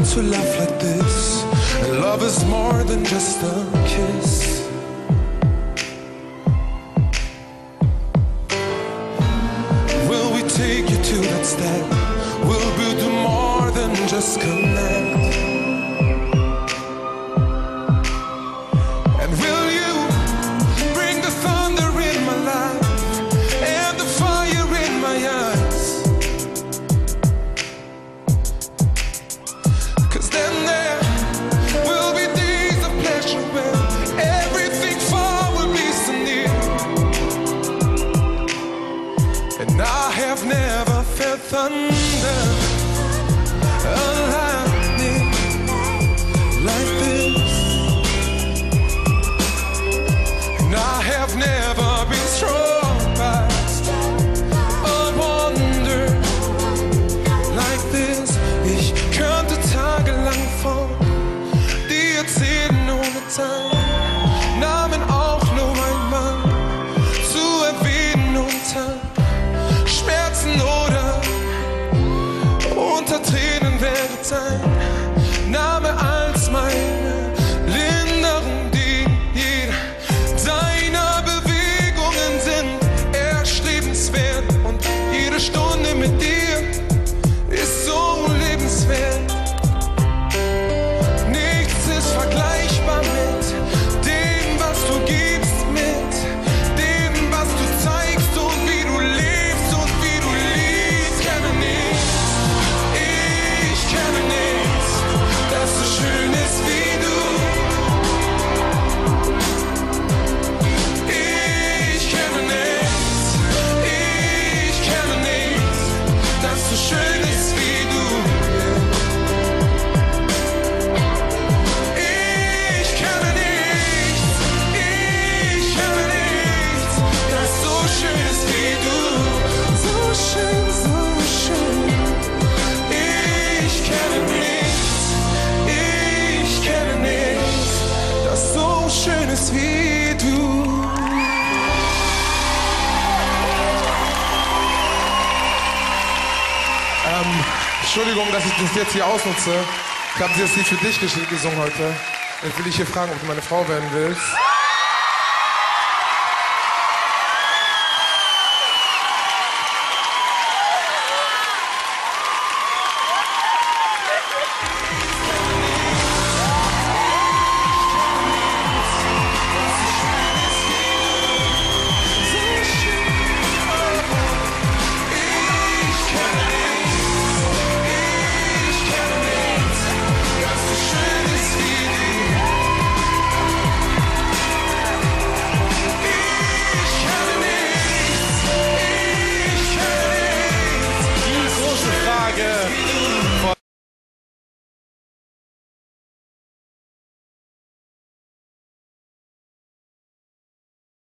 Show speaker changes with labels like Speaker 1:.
Speaker 1: to laugh like this. And love is more than just a kiss. Will we take you to that step? Will we do more than just connect? And will you bring the thunder in my life and the fire in my eyes? 'Cause then there will be days of pleasure when everything far will be so near. And I have never felt thunder, a lightning like this. And I have never been struck by a wonder like this. Ich könnte tagelang von dir erzählen ohne Zeit, Namen auch nur einmal zu erwähnen unter Schmerzen oder unter Tränen wäre dein Name als meine Linderung, die jede deiner Bewegungen sind erstrebenswert und jede Stunde mit dir ist so lebenswert. Nichts ist vergleichbar mit dem, was du gibst, mit dem, was du zeigst und wie du lebst und wie du liebst. Kenne nichts, ich kenne nichts, das so schön ist wie du. Ich kenne nichts, ich kenne nichts, das so schön ist wie du. Ich kenne nichts, das so schön ist wie du. So schön, so schön. Ich kenne nichts, das so schön ist wie du. Entschuldigung, dass ich das jetzt hier ausnutze. Ich habe das Lied für dich gesungen heute. Ich will dich hier fragen, ob du meine Frau werden willst.